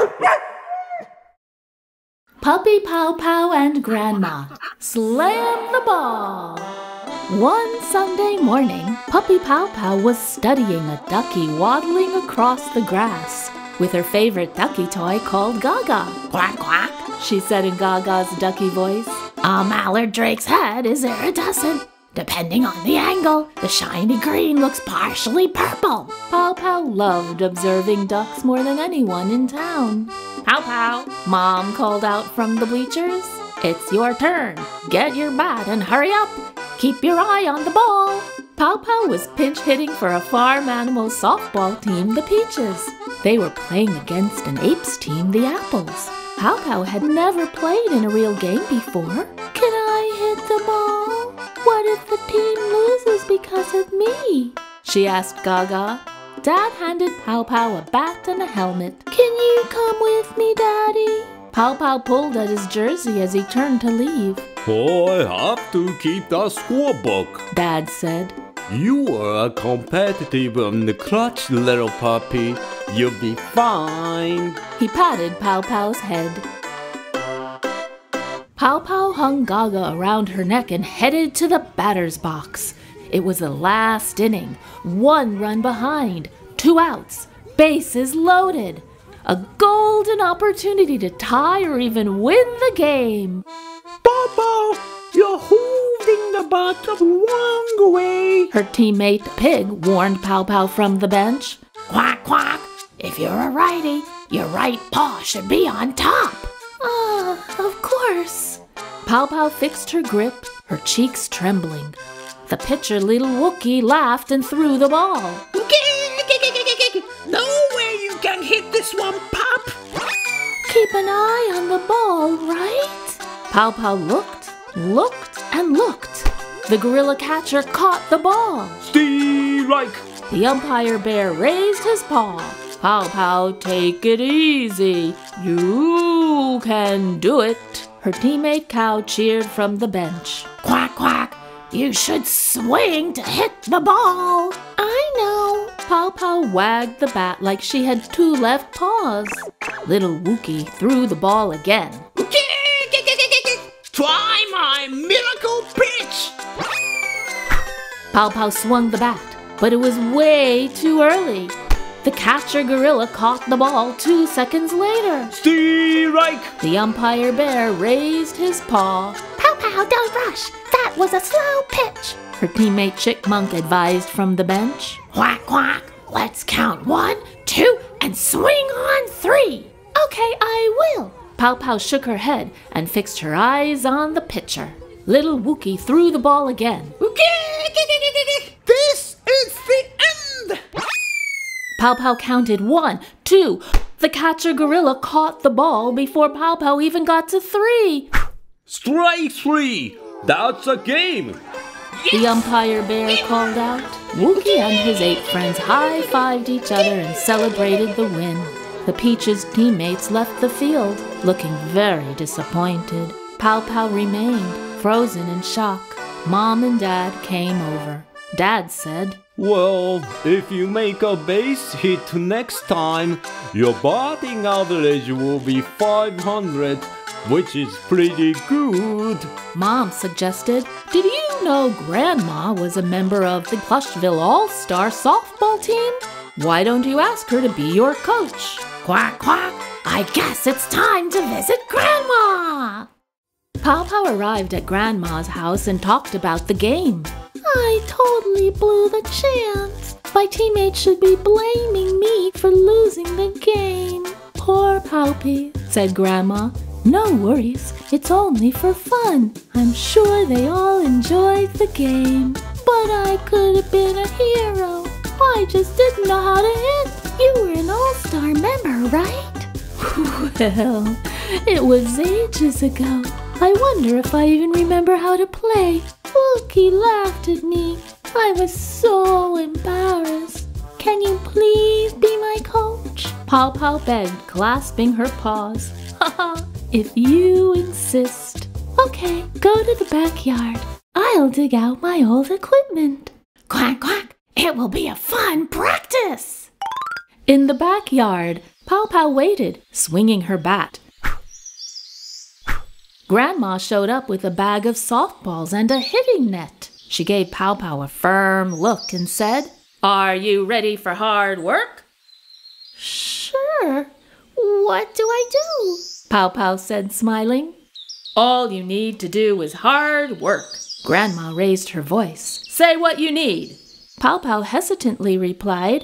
Puppy Pow Pow and Grandma slammed the ball. One Sunday morning, Puppy Pow Pow was studying a ducky waddling across the grass with her favorite ducky toy called Gaga. "Quack, quack," she said in Gaga's ducky voice. "A mallard drake's head is iridescent. Depending on the angle, the shiny green looks partially purple." Pow Pow loved observing ducks more than anyone in town. "Pow Pow," Mom called out from the bleachers. "It's your turn. Get your bat and hurry up. Keep your eye on the ball." Pow Pow was pinch hitting for a farm animal softball team, the Peaches. They were playing against an apes team, the Apples. Pow Pow had never played in a real game before. "Can I hit the ball? What if the team loses because of me?" she asked Gaga. Dad handed Pow Pow a bat and a helmet. "Can you come with me, Daddy?" Pow Pow pulled at his jersey as he turned to leave. "I have to keep the scorebook," Dad said. "You are competitive and clutch, little puppy. You'll be fine." He patted Pow Pow's head. Pow Pow hung Gaga around her neck and headed to the batter's box. It was the last inning. 1 run behind, 2 outs, bases loaded. A golden opportunity to tie or even win the game. "Pow Pow, you're holding the bat the wrong way," her teammate Pig warned Pow Pow from the bench. "Quack, quack. If you're a righty, your right paw should be on top." Of course." Pow Pow fixed her grip, her cheeks trembling. The pitcher, Little Wookie, laughed and threw the ball. "No way you can hit this one, Pop." "Keep an eye on the ball, right?" Pow Pow looked, and looked. The gorilla catcher caught the ball. "Strike." The umpire bear raised his paw. "Pow Pow, take it easy. You can do it." Her teammate Cow cheered from the bench. "Quack, quack. You should swing to hit the ball." "I know." Pow Pow wagged the bat like she had 2 left paws. Little Wookie threw the ball again. "Try my miracle pitch." Pow Pow swung the bat, but it was way too early. The catcher gorilla caught the ball 2 seconds later. "Strike." The umpire bear raised his paw. "Pow Pow, don't rush. That was a slow pitch," her teammate Chickmunk advised from the bench. "Quack, quack. Let's count 1, 2, and swing on 3. "Okay, I will." Pow Pow shook her head and fixed her eyes on the pitcher. Little Wookie threw the ball again. "This is the end." Pow Pow counted 1, 2. The catcher gorilla caught the ball before Pow Pow even got to 3. "Strike 3. That's a game." The umpire bear called out. Wookie and his 8 friends high-fived each other and celebrated the win. The Peaches' teammates left the field, looking very disappointed. Pow Pow remained, frozen in shock. Mom and Dad came over. Dad said, "Well, if you make a base hit next time, your batting average will be 500, which is pretty good." Mom suggested, "Did you know Grandma was a member of the Plushville All-Star softball team? Why don't you ask her to be your coach?" "Quack, quack. I guess it's time to visit Grandma." Pow Pow arrived at Grandma's house and talked about the game. "I totally blew the chance. My teammates should be blaming me for losing the game." "Poor Poppy," said Grandma. "No worries, it's only for fun. I'm sure they all enjoyed the game. But I could have been a hero. I just didn't know how to hit. You were an all-star member, right?" "Well, it was ages ago. I wonder if I even remember how to play. Wookie laughed at me. I was so embarrassed. Can you please be my coach?" Pow Pow begged, clasping her paws. "Haha, if you insist." "Okay, go to the backyard. I'll dig out my old equipment." "Quack, quack. It will be a fun practice." In the backyard, Pow Pow waited, swinging her bat. Grandma showed up with a bag of softballs and a hitting net. She gave Pow Pow a firm look and said, "Are you ready for hard work?" "Sure. What do I do?" Pow Pow said, smiling. "All you need to do is hard work." Grandma raised her voice. "Say what you need." Pow Pow hesitantly replied,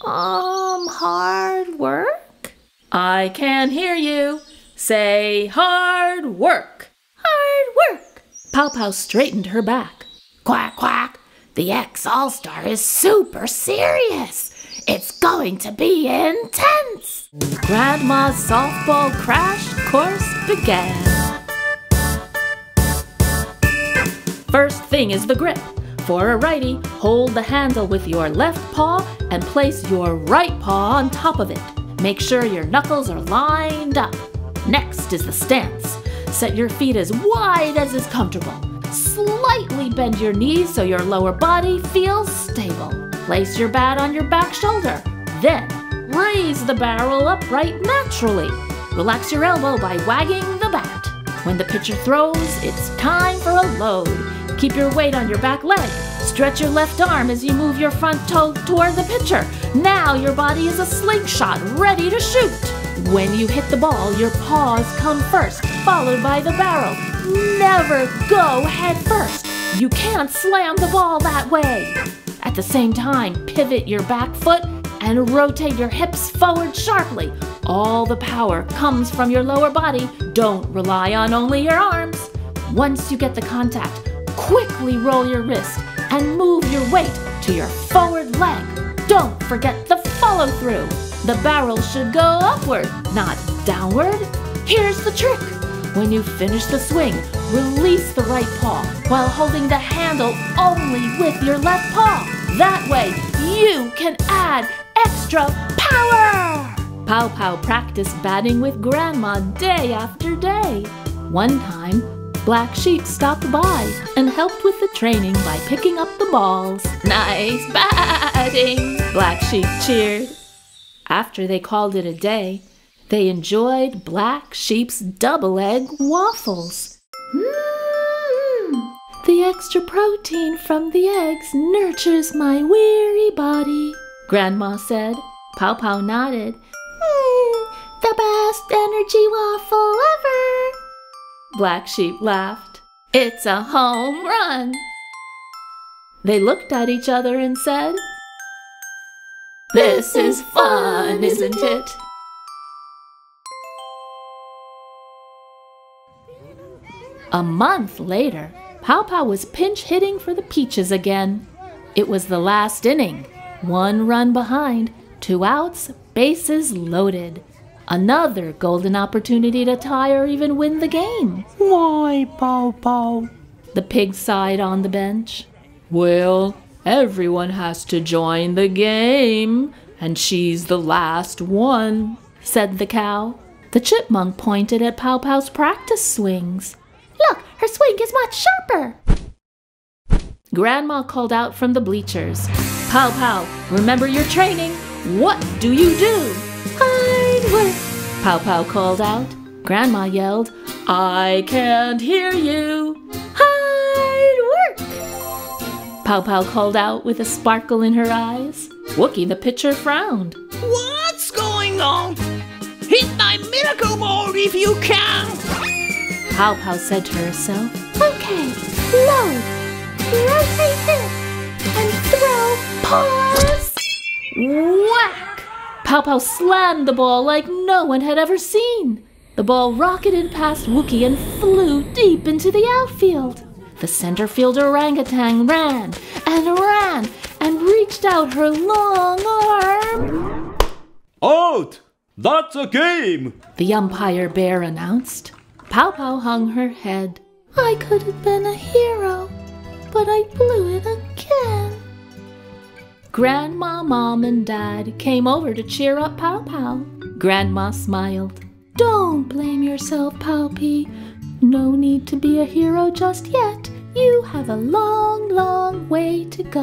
Hard work?" "I can't hear you. Say hard work." "Hard work." Pow Pow straightened her back. "Quack, quack. The X All-Star is super serious. It's going to be intense." Grandma's softball crash course began. First thing is the grip. For a righty, hold the handle with your left paw and place your right paw on top of it. Make sure your knuckles are lined up. Next is the stance. Set your feet as wide as is comfortable. Slightly bend your knees so your lower body feels stable. Place your bat on your back shoulder. Then, raise the barrel upright naturally. Relax your elbow by wagging the bat. When the pitcher throws, it's time for a load. Keep your weight on your back leg. Stretch your left arm as you move your front toe toward the pitcher. Now your body is a slingshot ready to shoot. When you hit the ball, your paws come first, followed by the barrel. Never go head first. You can't slam the ball that way. At the same time, pivot your back foot and rotate your hips forward sharply. All the power comes from your lower body. Don't rely on only your arms. Once you get the contact, quickly roll your wrist and move your weight to your forward leg. Don't forget the follow-through. The barrel should go upward, not downward. Here's the trick. When you finish the swing, release the right paw while holding the handle only with your left paw. That way, you can add extra power! Pow Pow practiced batting with Grandma day after day. One time, Black Sheep stopped by and helped with the training by picking up the balls. "Nice batting!" Black Sheep cheered. After they called it a day, they enjoyed Black Sheep's double-egg waffles. The extra protein from the eggs nurtures my weary body, Grandma said. Pow Pow nodded. The best energy waffle ever." Black Sheep laughed. "It's a home run." They looked at each other and said, "This is fun, isn't it?" A month later, Pow Pow was pinch hitting for the Peaches again. It was the last inning. 1 run behind, 2 outs, bases loaded. Another golden opportunity to tie or even win the game. Why, Pow Pow? The pig sighed on the bench. "Well, everyone has to join the game, and she's the last one," said the cow. The chipmunk pointed at Pow Pow's practice swings. "Look, her swing is much sharper." Grandma called out from the bleachers. "Pow Pow, remember your training. What do you do?" "Hard work," Pow Pow called out. Grandma yelled, "I can't hear you." "Hard work." Pow Pow called out with a sparkle in her eyes. Wookie the pitcher frowned. "What's going on? Hit my miracle ball if you can!" Pow Pow said to herself. "Okay, load, rotate hip, and throw, pause." Whack! Pow Pow slammed the ball like no one had ever seen. The ball rocketed past Wookie and flew deep into the outfield. The center fielder orangutan ran and reached out her long arm. Out! That's a game! The umpire bear announced. Pow Pow hung her head. "I could have been a hero, but I blew it again." Grandma, Mom, and Dad came over to cheer up Pow Pow. Grandma smiled. "Don't blame yourself, Powpy. No need to be a hero just yet. You have a long, long way to go."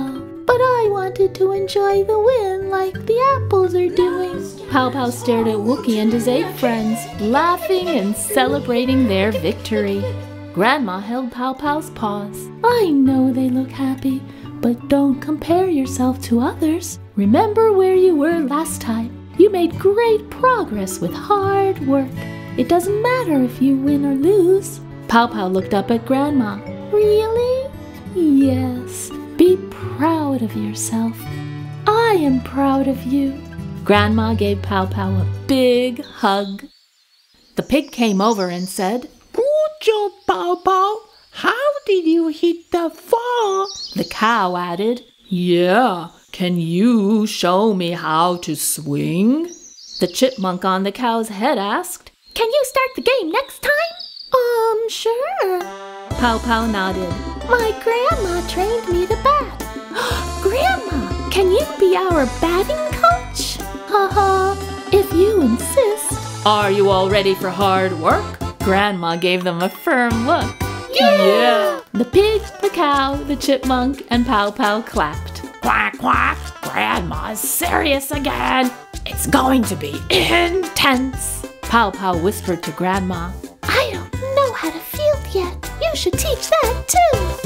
But I wanted to enjoy the win like the apples are doing. Pow Pow stared at Wookie and his 8 friends, laughing and celebrating their victory. Grandma held Pow Pow's paws. I know they look happy, but don't compare yourself to others. Remember where you were last time. You made great progress with hard work. It doesn't matter if you win or lose. Pow Pow looked up at Grandma. Really? Yes. Be proud of yourself. I am proud of you. Grandma gave Pow Pow a big hug. The pig came over and said, Good job, Pow Pow. How did you hit the fall? The cow added, Yeah, can you show me how to swing? The chipmunk on the cow's head asked, Can you start the game next time? Sure. Pow Pow nodded. My grandma trained me to bat. Grandma, can you be our batting coach? If you insist. Are you all ready for hard work? Grandma gave them a firm look. Yeah! The pig, the cow, the chipmunk, and Pow Pow clapped. Quack, quack. Grandma's serious again. It's going to be intense. Pow Pow whispered to Grandma. I don't know how to field yet. You should teach that too.